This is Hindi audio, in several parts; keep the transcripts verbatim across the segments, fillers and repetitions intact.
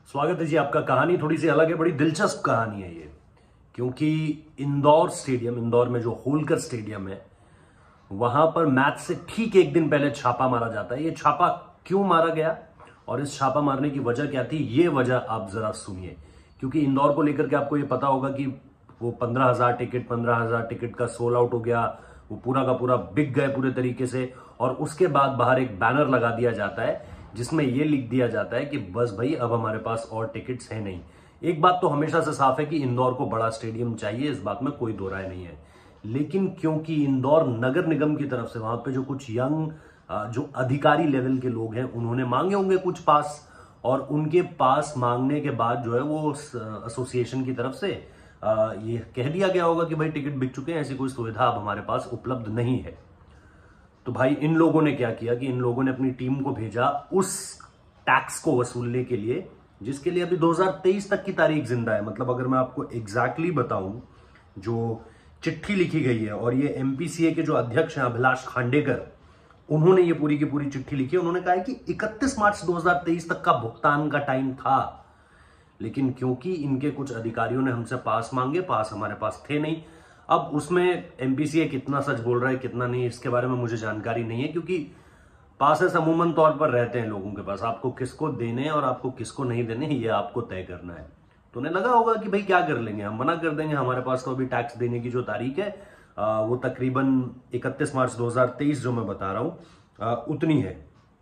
स्वागत है जी आपका। कहानी थोड़ी सी अलग है, बड़ी दिलचस्प कहानी है ये, क्योंकि इंदौर स्टेडियम, इंदौर में जो होलकर स्टेडियम है, वहां पर मैच से ठीक एक दिन पहले छापा मारा जाता है। ये छापा क्यों मारा गया और इस छापा मारने की वजह क्या थी, ये वजह आप जरा सुनिए। क्योंकि इंदौर को लेकर के आपको ये पता होगा कि वो पंद्रह हजार टिकट पंद्रह हजार टिकट का सोल आउट हो गया, वो पूरा का पूरा बिक गए पूरे तरीके से। और उसके बाद बाहर एक बैनर लगा दिया जाता है जिसमें यह लिख दिया जाता है कि बस भाई अब हमारे पास और टिकट्स हैं नहीं। एक बात तो हमेशा से साफ है कि इंदौर को बड़ा स्टेडियम चाहिए, इस बात में कोई दो राय नहीं है। लेकिन क्योंकि इंदौर नगर निगम की तरफ से वहां पे जो कुछ यंग जो अधिकारी लेवल के लोग हैं उन्होंने मांगे होंगे कुछ पास, और उनके पास मांगने के बाद जो है वो एसोसिएशन की तरफ से ये कह दिया गया होगा कि भाई टिकट बिक चुके हैं, ऐसी कोई सुविधा अब हमारे पास उपलब्ध नहीं है। तो भाई इन लोगों ने क्या किया कि इन लोगों ने अपनी टीम को भेजा उस टैक्स को वसूलने के लिए, जिसके लिए अभी दो हज़ार तेईस तक की तारीख जिंदा है। मतलब अगर मैं आपको एग्जैक्टली बताऊं, जो चिट्ठी लिखी गई है, और ये एमपीसीए के जो अध्यक्ष हैं अभिलाष खांडेकर, उन्होंने ये पूरी की पूरी चिट्ठी लिखी है। उन्होंने कहा है कि इकतीस मार्च दो हज़ार तेईस तक का भुगतान का टाइम था, लेकिन क्योंकि इनके कुछ अधिकारियों ने हमसे पास मांगे, पास हमारे पास थे नहीं। अब उसमें एमपीसीए कितना सच बोल रहा है कितना नहीं, इसके बारे में मुझे जानकारी नहीं है, क्योंकि पासेस अमूमन तौर पर रहते हैं लोगों के पास। आपको किसको देने और आपको किसको नहीं देने ये आपको तय करना है। तो उन्हें लगा होगा कि भाई क्या कर लेंगे, हम मना कर देंगे, हमारे पास तो अभी टैक्स देने की जो तारीख है आ, वो तकरीबन इकतीस मार्च दो हज़ार तेईस जो मैं बता रहा हूं उतनी है।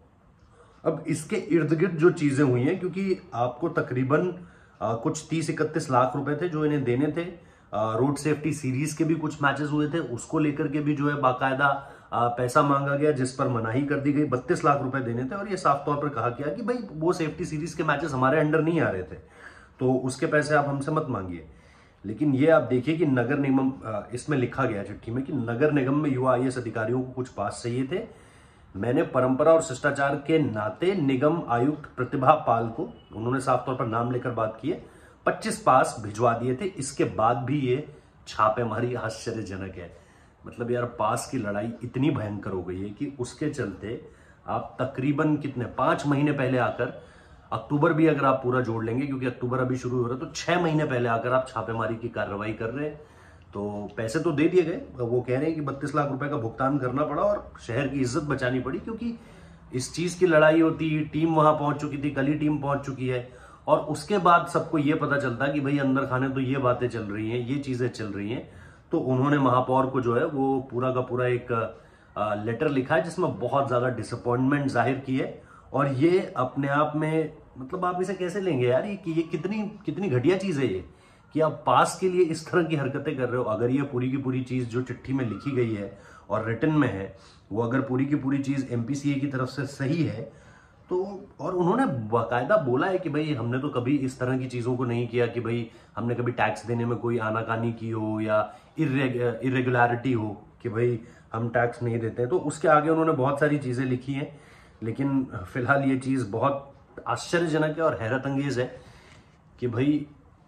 अब इसके इर्द गिर्द जो चीजें हुई हैं, क्योंकि आपको तकरीबन आ, कुछ तीस इकतीस लाख रुपए थे जो इन्हें देने थे। रोड सेफ्टी सीरीज के भी कुछ मैचेस हुए थे, उसको लेकर के भी जो है बाकायदा आ, पैसा मांगा गया, जिस पर मनाही कर दी गई। बत्तीस लाख रुपए देने थे और ये साफ तौर पर कहा गया कि भाई वो सेफ्टी सीरीज के मैचेस हमारे अंडर नहीं आ रहे थे, तो उसके पैसे आप हमसे मत मांगिए। लेकिन ये आप देखिए कि नगर निगम, इसमें लिखा गया चिट्ठी में कि नगर निगम में युवा आईएएस अधिकारियों को कुछ पास चाहिए थे। मैंने परंपरा और शिष्टाचार के नाते निगम आयुक्त प्रतिभा पाल को, उन्होंने साफ तौर पर नाम लेकर बात की है, पच्चीस पास भिजवा दिए थे। इसके बाद भी ये छापेमारी आश्चर्यजनक है। मतलब यार, पास की लड़ाई इतनी भयंकर हो गई है कि उसके चलते आप तकरीबन कितने पांच महीने पहले आकर, अक्टूबर भी अगर आप पूरा जोड़ लेंगे क्योंकि अक्टूबर अभी शुरू हो रहा है, तो छह महीने पहले आकर आप छापेमारी की कार्रवाई कर रहे हैं। तो पैसे तो दे दिए गए, वो कह रहे हैं कि बत्तीस लाख रुपए का भुगतान करना पड़ा और शहर की इज्जत बचानी पड़ी, क्योंकि इस चीज की लड़ाई होती, टीम वहां पहुंच चुकी थी, कल ही टीम पहुंच चुकी है, और उसके बाद सबको ये पता चलता है कि भाई अंदर खाने तो ये बातें चल रही हैं, ये चीजें चल रही हैं। तो उन्होंने महापौर को जो है वो पूरा का पूरा एक लेटर लिखा है जिसमें बहुत ज्यादा डिसअपॉइंटमेंट जाहिर की है। और ये अपने आप में, मतलब आप इसे कैसे लेंगे यार, ये कि ये कितनी कितनी घटिया चीज है ये, कि आप पास के लिए इस तरह की हरकतें कर रहे हो। अगर ये पूरी की पूरी चीज जो चिट्ठी में लिखी गई है और रिटन में है, वो अगर पूरी की पूरी चीज एमपीसीए की तरफ से सही है, तो, और उन्होंने बाकायदा बोला है कि भाई हमने तो कभी इस तरह की चीजों को नहीं किया कि भाई हमने कभी टैक्स देने में कोई आनाकानी की हो या इरेगुलरिटी हो कि भाई हम टैक्स नहीं देते हैं। तो उसके आगे उन्होंने बहुत सारी चीजें लिखी हैं, लेकिन फिलहाल ये चीज बहुत आश्चर्यजनक है और हैरत अंगेज है कि भाई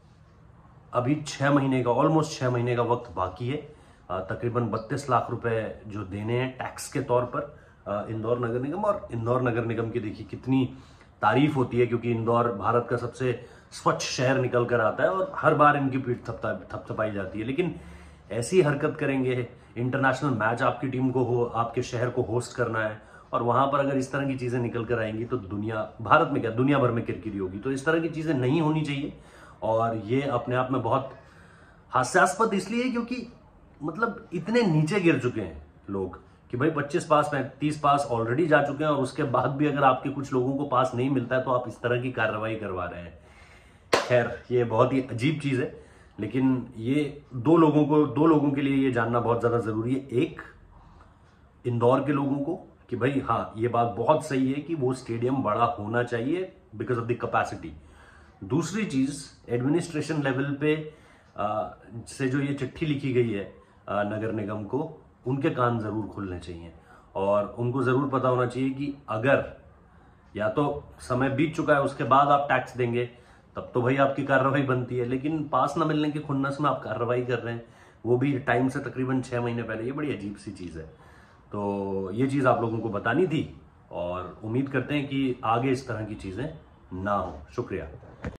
अभी छह महीने का, ऑलमोस्ट छह महीने का वक्त बाकी है। तकरीबन बत्तीस लाख रुपए जो देने हैं टैक्स के तौर पर इंदौर नगर निगम। और इंदौर नगर निगम की देखिए कितनी तारीफ होती है, क्योंकि इंदौर भारत का सबसे स्वच्छ शहर निकल कर आता है और हर बार इनकी पीठ थपथा थपथपाई जाती है। लेकिन ऐसी हरकत करेंगे, इंटरनेशनल मैच आपकी टीम को हो, आपके शहर को होस्ट करना है, और वहां पर अगर इस तरह की चीजें निकल कर आएंगी तो दुनिया, भारत में क्या दुनिया भर में किरकिरी होगी। तो इस तरह की चीजें नहीं होनी चाहिए। और ये अपने आप में बहुत हास्यास्पद इसलिए क्योंकि मतलब इतने नीचे गिर चुके हैं लोग कि भाई पच्चीस पास तीस पास ऑलरेडी जा चुके हैं, और उसके बाद भी अगर आपके कुछ लोगों को पास नहीं मिलता है तो आप इस तरह की कार्रवाई करवा रहे हैं। खैर, ये बहुत ही अजीब चीज है, लेकिन ये दो लोगों को दो लोगों के लिए ये जानना बहुत ज्यादा जरूरी है। एक, इंदौर के लोगों को कि भाई हाँ, ये बात बहुत सही है कि वो स्टेडियम बड़ा होना चाहिए बिकॉज ऑफ द कैपेसिटी। दूसरी चीज, एडमिनिस्ट्रेशन लेवल पे आ, से जो ये चिट्ठी लिखी गई है आ, नगर निगम को, उनके कान जरूर खुलने चाहिए और उनको जरूर पता होना चाहिए कि अगर या तो समय बीत चुका है उसके बाद आप टैक्स देंगे तब तो भाई आपकी कार्रवाई बनती है, लेकिन पास न मिलने की खुन्नस में आप कार्रवाई कर रहे हैं, वो भी टाइम से तकरीबन छह महीने पहले। ये बड़ी अजीब सी चीज है। तो ये चीज आप लोगों को बतानी थी और उम्मीद करते हैं कि आगे इस तरह की चीजें ना हो। शुक्रिया।